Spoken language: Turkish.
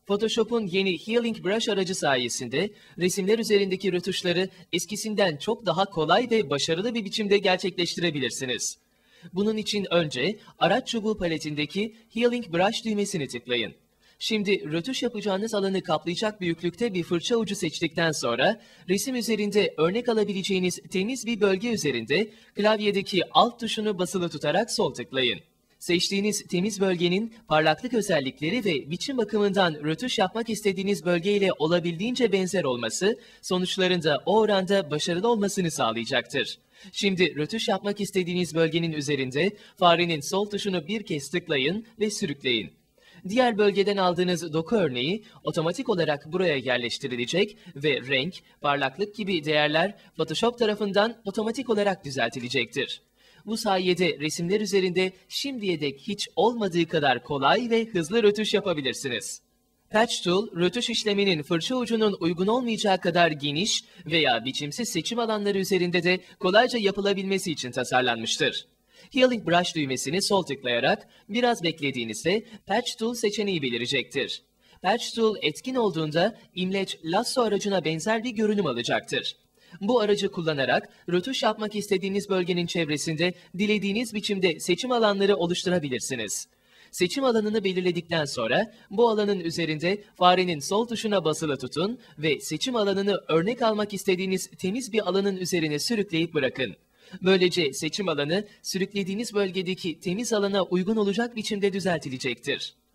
Photoshop'un yeni Healing Brush aracı sayesinde resimler üzerindeki rötuşları eskisinden çok daha kolay ve başarılı bir biçimde gerçekleştirebilirsiniz. Bunun için önce araç çubuğu paletindeki Healing Brush düğmesini tıklayın. Şimdi rötuş yapacağınız alanı kaplayacak büyüklükte bir fırça ucu seçtikten sonra resim üzerinde örnek alabileceğiniz temiz bir bölge üzerinde klavyedeki Alt tuşunu basılı tutarak sol tıklayın. Seçtiğiniz temiz bölgenin parlaklık özellikleri ve biçim bakımından rötuş yapmak istediğiniz bölgeyle olabildiğince benzer olması, sonuçlarında o oranda başarılı olmasını sağlayacaktır. Şimdi rötuş yapmak istediğiniz bölgenin üzerinde farenin sol tuşunu bir kez tıklayın ve sürükleyin. Diğer bölgeden aldığınız doku örneği otomatik olarak buraya yerleştirilecek ve renk, parlaklık gibi değerler Photoshop tarafından otomatik olarak düzeltilecektir. Bu sayede resimler üzerinde şimdiye dek hiç olmadığı kadar kolay ve hızlı rötuş yapabilirsiniz. Patch Tool, rötuş işleminin fırça ucunun uygun olmayacağı kadar geniş veya biçimsiz seçim alanları üzerinde de kolayca yapılabilmesi için tasarlanmıştır. Healing Brush düğmesini sol tıklayarak biraz beklediğinizde Patch Tool seçeneği belirecektir. Patch Tool etkin olduğunda imleç lasso aracına benzer bir görünüm alacaktır. Bu aracı kullanarak rötuş yapmak istediğiniz bölgenin çevresinde dilediğiniz biçimde seçim alanları oluşturabilirsiniz. Seçim alanını belirledikten sonra bu alanın üzerinde farenin sol tuşuna basılı tutun ve seçim alanını örnek almak istediğiniz temiz bir alanın üzerine sürükleyip bırakın. Böylece seçim alanı sürüklediğiniz bölgedeki temiz alana uygun olacak biçimde düzeltilecektir.